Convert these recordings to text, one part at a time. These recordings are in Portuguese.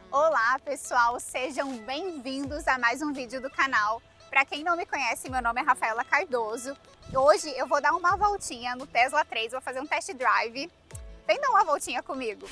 Olá pessoal, sejam bem-vindos a mais um vídeo do canal. Para quem não me conhece, meu nome é Rafaela Cardoso. Hoje eu vou dar uma voltinha no Tesla 3, vou fazer um test drive. Vem dar uma voltinha comigo.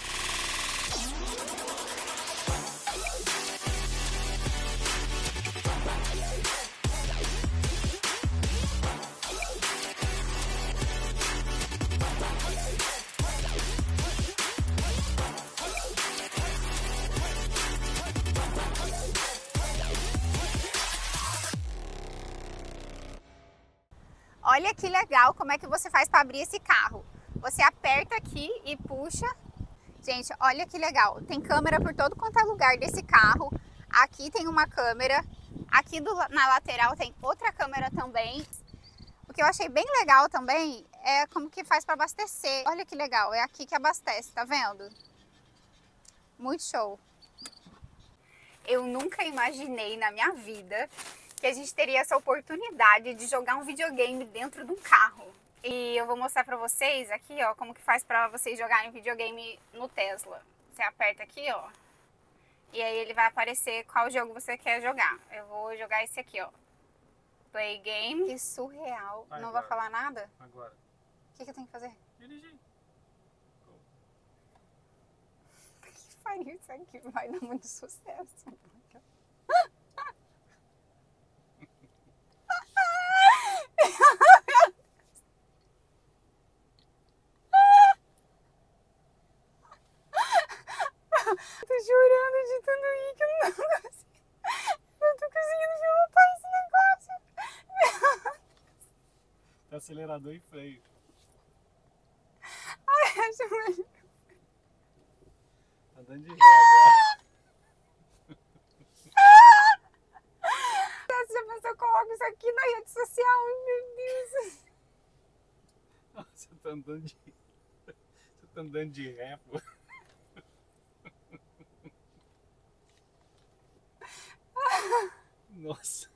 Olha que legal como é que você faz para abrir esse carro. Você aperta aqui e puxa. Gente, olha que legal. Tem câmera por todo quanto é lugar desse carro. Aqui tem uma câmera. Aqui na lateral tem outra câmera também. O que eu achei bem legal também é como que faz para abastecer. Olha que legal, é aqui que abastece, tá vendo? Muito show. Eu nunca imaginei na minha vida que a gente teria essa oportunidade de jogar um videogame dentro de um carro. E eu vou mostrar pra vocês aqui, ó, como que faz pra vocês jogarem videogame no Tesla. Você aperta aqui, ó, e aí ele vai aparecer qual jogo você quer jogar. Eu vou jogar esse aqui, ó. Play game. Que surreal. Não vai falar nada? Agora. O que eu tenho que fazer? Dirigir. Que faria isso aqui? Vai dar muito sucesso. Tô chorando de tanto rir que eu não consigo. Não tô conseguindo pilotar esse negócio. Acelerador e freio. Ai, acho melhor. Tá dando de ré agora. Você já pensou, eu coloco isso aqui na rede social? Ai, meu Deus. Você tá andando de ré, pô. Nossa.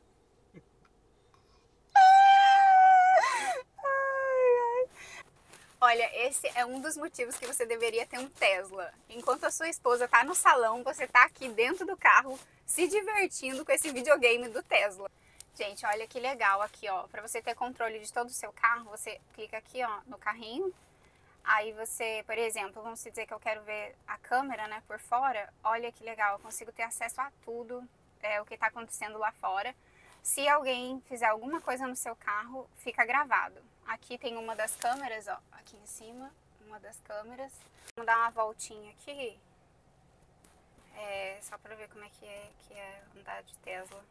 Olha, esse é um dos motivos que você deveria ter um Tesla. Enquanto a sua esposa tá no salão, você tá aqui dentro do carro se divertindo com esse videogame do Tesla. Gente, olha que legal aqui, ó. Para você ter controle de todo o seu carro, você clica aqui, ó, no carrinho. Aí você, por exemplo, vamos dizer que eu quero ver a câmera, né, por fora. Olha que legal, eu consigo ter acesso a tudo, o que tá acontecendo lá fora. Se alguém fizer alguma coisa no seu carro, fica gravado. Aqui tem uma das câmeras, ó, aqui em cima, uma das câmeras. Vamos dar uma voltinha aqui, só para ver como é que é andar de Tesla.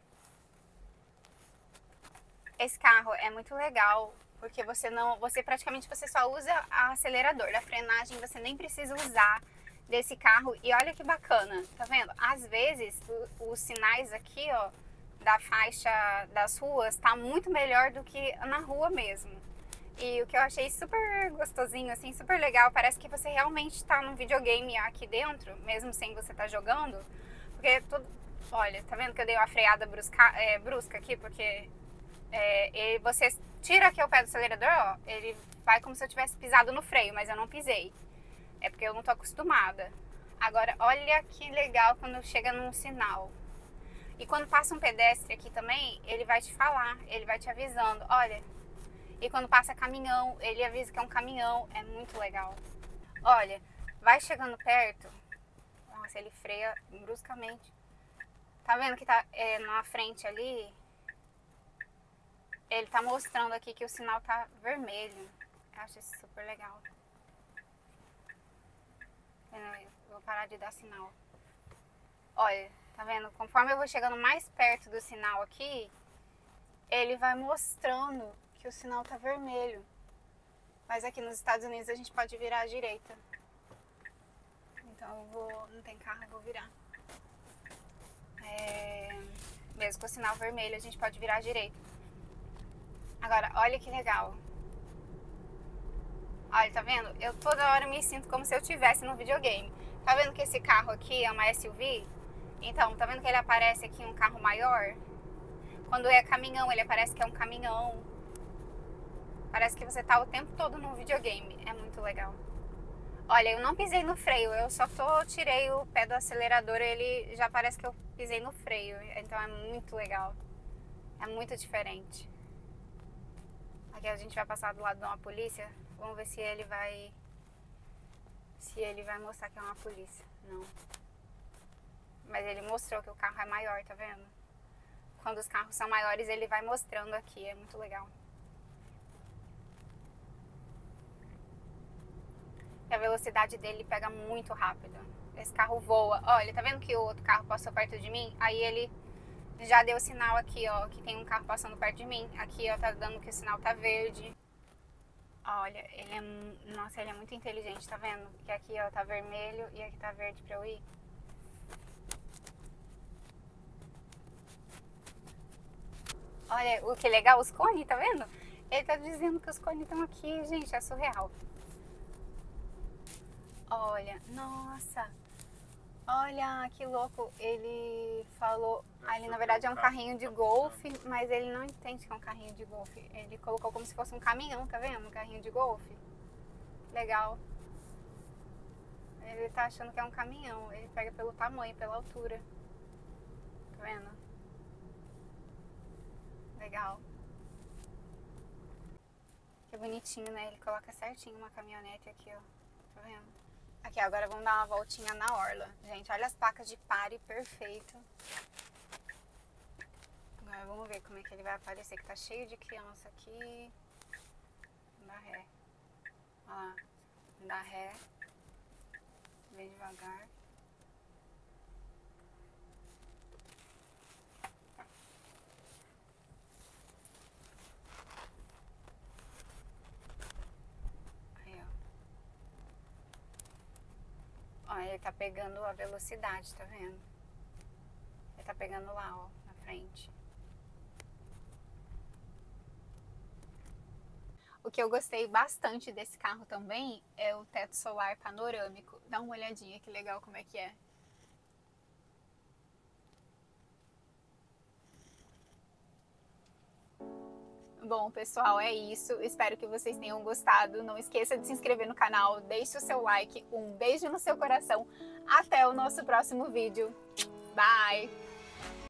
Esse carro é muito legal, porque você praticamente só usa o acelerador. Da frenagem você nem precisa usar desse carro. E olha que bacana, tá vendo? Às vezes os sinais aqui, ó, da faixa das ruas tá muito melhor do que na rua mesmo. E o que eu achei super gostosinho, assim, super legal, parece que você realmente tá num videogame aqui dentro, mesmo sem você tá jogando. Porque tudo... Olha, tá vendo que eu dei uma freada brusca aqui, porque você tira aqui o pé do acelerador, ó, ele vai como se eu tivesse pisado no freio, mas eu não pisei. É porque eu não tô acostumada. Agora, olha que legal quando chega num sinal. E quando passa um pedestre aqui também, ele vai te falar, ele vai te avisando, olha. E quando passa caminhão, ele avisa que é um caminhão, é muito legal. Olha, vai chegando perto, nossa, ele freia bruscamente. Tá vendo que tá na frente ali? Ele tá mostrando aqui que o sinal tá vermelho. Eu acho isso super legal. Eu vou parar de dar sinal. Olha, tá vendo? Conforme eu vou chegando mais perto do sinal aqui, ele vai mostrando que o sinal tá vermelho. Mas aqui nos Estados Unidos a gente pode virar à direita. Então eu vou... Não tem carro, eu vou virar. Mesmo com o sinal vermelho a gente pode virar à direita. Agora, olha que legal. Olha, tá vendo? Eu toda hora me sinto como se eu estivesse no videogame. Tá vendo que esse carro aqui é uma SUV? Então, tá vendo que ele aparece aqui um carro maior? Quando é caminhão, ele aparece que é um caminhão. Parece que você tá o tempo todo no videogame. É muito legal. Olha, eu não pisei no freio, eu só tirei o pé do acelerador, ele já parece que eu pisei no freio, então é muito legal, é muito diferente. Aqui a gente vai passar do lado de uma polícia, vamos ver se ele vai mostrar que é uma polícia. Não. Mas ele mostrou que o carro é maior, tá vendo? Quando os carros são maiores, ele vai mostrando aqui, é muito legal. E a velocidade dele pega muito rápido. Esse carro voa. Olha, tá vendo que o outro carro passou perto de mim? Aí ele já deu sinal aqui, ó, que tem um carro passando perto de mim. Aqui, ó, tá dando que o sinal tá verde. Olha, nossa, ele é muito inteligente, tá vendo? Que aqui, ó, tá vermelho e aqui tá verde pra eu ir. Olha, o que legal, os cones, tá vendo? Ele tá dizendo que os cones estão aqui, gente, é surreal. Olha, nossa, olha que louco, ele falou, ali na verdade é um carrinho de golfe, mas ele não entende que é um carrinho de golfe, ele colocou como se fosse um caminhão, tá vendo? Um carrinho de golfe, legal. Ele tá achando que é um caminhão, ele pega pelo tamanho, pela altura, tá vendo? Legal. Que bonitinho, né? Ele coloca certinho uma caminhonete aqui, ó, tá vendo? Aqui, agora vamos dar uma voltinha na orla. Gente, olha as placas de pare perfeito. Agora vamos ver como é que ele vai aparecer, que tá cheio de criança aqui. Dá ré. Olha lá. Dá ré. Bem devagar. Aí, ó. Ó, ele tá pegando a velocidade, tá vendo? Ele tá pegando lá, ó, na frente. O que eu gostei bastante desse carro também é o teto solar panorâmico. Dá uma olhadinha que legal como é que é. Bom, pessoal, é isso. Espero que vocês tenham gostado. Não esqueça de se inscrever no canal, deixe o seu like. Um beijo no seu coração. Até o nosso próximo vídeo. Bye!